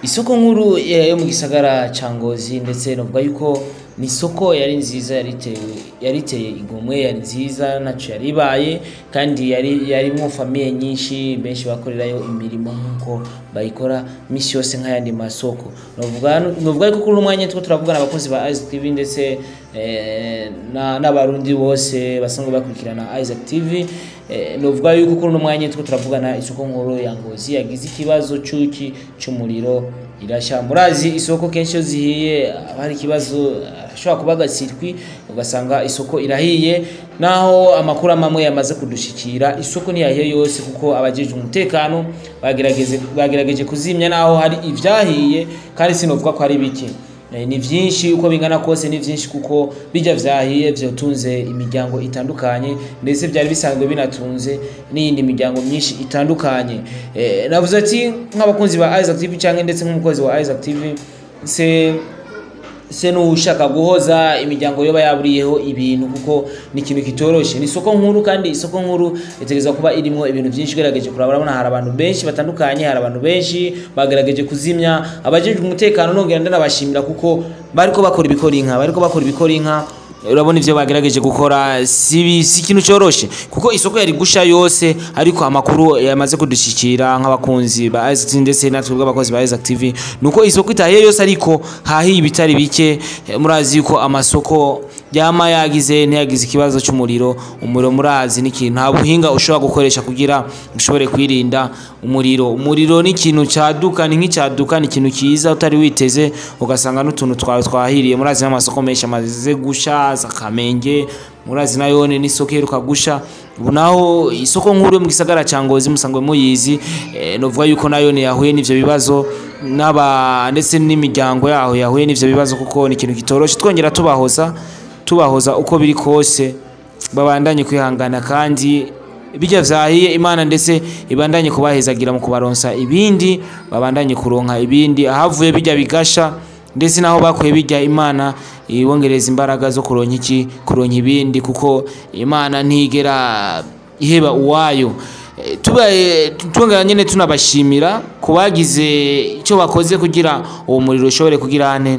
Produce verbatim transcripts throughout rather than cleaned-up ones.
Isoko nkuru yo mu gisagara ca Ngozi ndetse novuga yuko ni isoko yari nziza yariteye yariteye igomwe yari nziza naco yaribaye kandi yari yarimwo famille nyinshi benshi bakorerayo imirimo nkuko bayikora misi yose nk'ayandi masoko novuga novuga yuko kuri umwanya two turavugana abakozi ba Isaac T V ndetse eh, na n'abarundi bose basanzwe bakurikirana Isaac T V eh, novuga yuko kuri umwanya two turavugana isoko nkuru ya Ngozi yagize ikibazo cyuki cy'umuriro irasha murazi isoko kenshi zihiye abari kibazo ashobora kubaga circuit ugasanga isoko irahiye naho amakuru amamwe yamaze kudushikira isoko ni yahiye yose kuko abajeje umutekano bagerageze bagerageje kuzimya naho hari ivyahiye kandi sinovuga ko ari bike ni vyinshi uko bingana kose ni vyinshi kuko bijya vyahiye vyotunze imiryango itandukanye ndetse byari bisanzwe binatunze n'indi miryango myinshi itandukanye eh, navuze ati nk'abakunzi ba Isaac T V canke ndetse nk'umukozi wa Isaac T V se se no ushaka guhoza imiryango yoba yaburiyeho ibintu kuko ni ikintu kitoroshe ni isoko nkuru kandi isoko nkuru itegeza kuba irimo ibintu byinshi gerageje kurabona hari abantu benshi batandukanye hari abantu benshi bagerageje kuzimya abajeje umutekano nongera ndanabashimira kuko bariko bakora ibikora inka bariko bakora ibikora inka urabona ivyo bagerageje gukora si si kintu cyoroshe kuko isoko yari gusha yose ariko amakuru yamaze kudushikira nk'abakunzi ba Isaac T V ndetse natwe bw'abakozi ba Isaac T V nuko isoko itahiye yose ariko hahiye ibitari bike murazi yuko amasoko yama yagize ntiyagize ikibazo cy'umuriro umuriro murazi n'ikintu nta buhinga ushobora gukoresha kugira ushobore kwirinda umuriro umuriro ni ikintu cyaduka ni nk'icyaduka ni ikintu kiza utari witeze ugasanga n'utuntu twawe twahiriye murazi n'amasoko menshi amaze gusha Kamenge murazi nayo ni isoko heruka gusha ubunaho isoko nkuru mu gisagara ca Ngozi musangwe muyizi e, novuga yuko nayo ni yahuye n'ivyo bibazo naba ndetse n'imiryango yaho yahuye n'ivyo bibazo kuko ni ikintu kitoroshe twongera tubahoza tubahoza uko biri kose babandanye kwihangana kandi bijya vyahiye Imana ndetse ibandanye kubahezagira mu kubaronsa ibindi babandanye kuronka ibindi ahavuye bijya bigasha ndetse naho bakuye bijya Imana ibongereza imbaraga zo kuronka iki kuronka ibindi kuko Imana ntigera iheba uwayo tuba tungana nyene tunabashimira kubagize icyo bakoze kugira uwo muriro ushobore kugira ane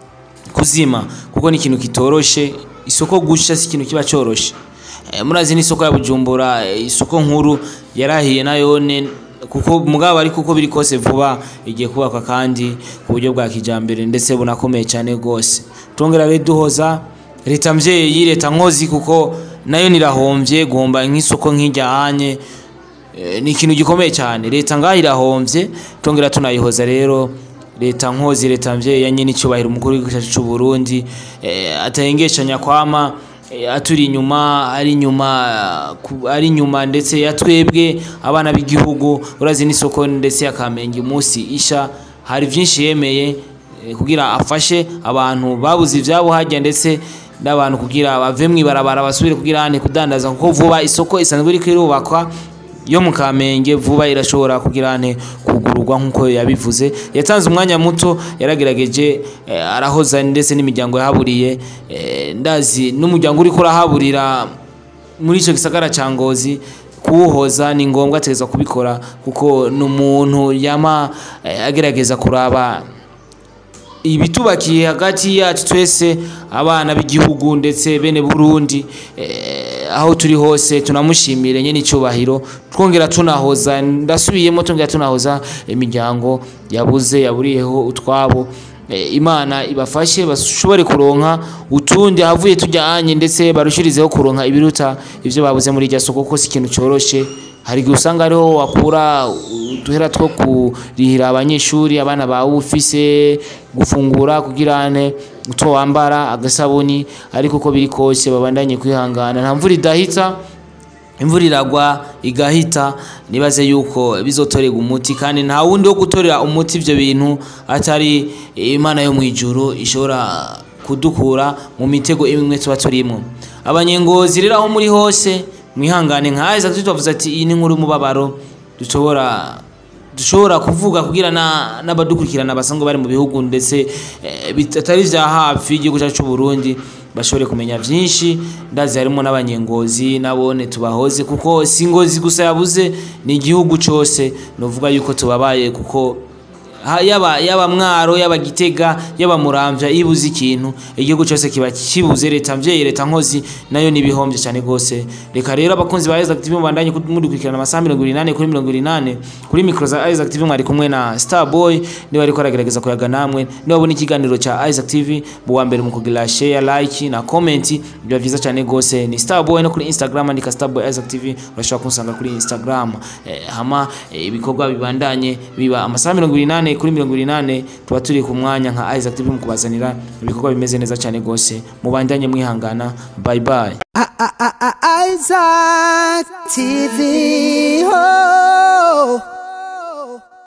kuzima kuko ni ikintu kitoroshe isoko gusha si ikintu kiba coroshe murazi ni isoko ya Bujumbura isoko nkuru yarahiye nayone kuko mugabo ari kuko biri kose vuba igiye kubakwa kandi ku buryo bwa kijambere ndetse bunakomeye cyane gose tongera beduhoza leta mvyeyi leta Nkozi kuko nayo nirahomvye gomba nk'isoko nk'ijyanye e, ni ikintu gikomeye cyane leta ngahirahomvye tongera tunayihoza rero leta Nkozi leta mvyeyi yanye n'icubahiro umukuru w'igihugu cy'u Burundi e, atahengeshanya kwama aturi inyuma ari nyuma ari nyuma ndetse yatwebwe abana b'igihugu urazi n'isoko ndetse yakamenge umunsi isha hari byinshi yemeye kugira afashe abantu babuze ivyabo hajya ndetse n'abantu kugira bave mwibarabara basubire kugira ane kudandaza kuko vuba isoko isanzwe iri kwirubakwa yo mu Kamenge vuba irashobora kugira ane kugururwa nkuko yabivuze yatanze umwanya muto yaragerageje eh, arahoza ndetse n'imiryango yahaburiye eh, ndazi n'umuryango uri kurahaburira muri ico gisagara ca Ngozi kuhoza ni ngombwa ateza kubikora kuko n'umuntu yama eh, agerageza kuraba ibitubakiye hagati yacu twese abana b'igihugu ndetse bene Burundi eh, aho turi hose tunamushimire nyene icubahiro twongera tunahoza ndasubiyemo twongera tunahoza imiryango yabuze yaburiyeho utwabo eh, Imana ibafashe bashobore kuronka utundi havuye tujyanye ndetse barushirizeho kuronka ibiruta ivyo babuze muri irya soko ko si ikintu coroshe hari gusanga ariho wakura duhera two kurihira abanyeshuri abana bawe ufise gufungura kugirane uto wambara agasabuni ariko uko biri kose babandanye kwihangana nta mvura idahita imvura iragwa igahita nibaze yuko bizotorega umuti kandi nta wundi wo gutorera umuti ivyo bintu atari Imana yo mwijuru ishobora kudukura mu mitego imwe tuba turimo abanyengozi rero aho muri hose mwihangane nka Isaac T V tuvuze ati iyi ni nkuru mubabaro dushobora dushobora kuvuga kugira na nabadukurikirana basanzwe bari mu bihugu ndetse e, bitari vya hafi igihugu cyacu Burundi bashobore kumenya vyinshi ndazi harimo n'abanyengozi nabone tubahoze kuko si Ngozi gusa yabuze ni igihugu cyose novuga yuko tubabaye kuko yaba yaba Mwaro yaba Gitega yaba Muramvya ibuze ikintu igihugu cyose kiba kibuze leta mvye leta nkozi nayo nibihombye cyane gose reka rero abakunzi ba Isaac T V mubandanye mudukurikirana amasaha mirongo inani kuri mirongo inani kuri micro za Isaac T V mwari kumwe na Starboy niba ariko aragerageza kuyaga namwe niba abona ikiganiro cha Isaac T V buwa mbere mu kugira share like na comment bya vyiza cyane gose ni Starboy no kuri Instagram andika Starboy Isaac T V urashobora kunsanga kuri Instagram eh, hama ibikorwa eh, bibandanye biba amasaha mirongo inani kuri mirongo inani tuba turi ku mwanya nka Isaac T V mu kubazanira ibikorwa bimeze neza cyane gose mubandanye mwihangana bye bye. Isaac T V. Oh.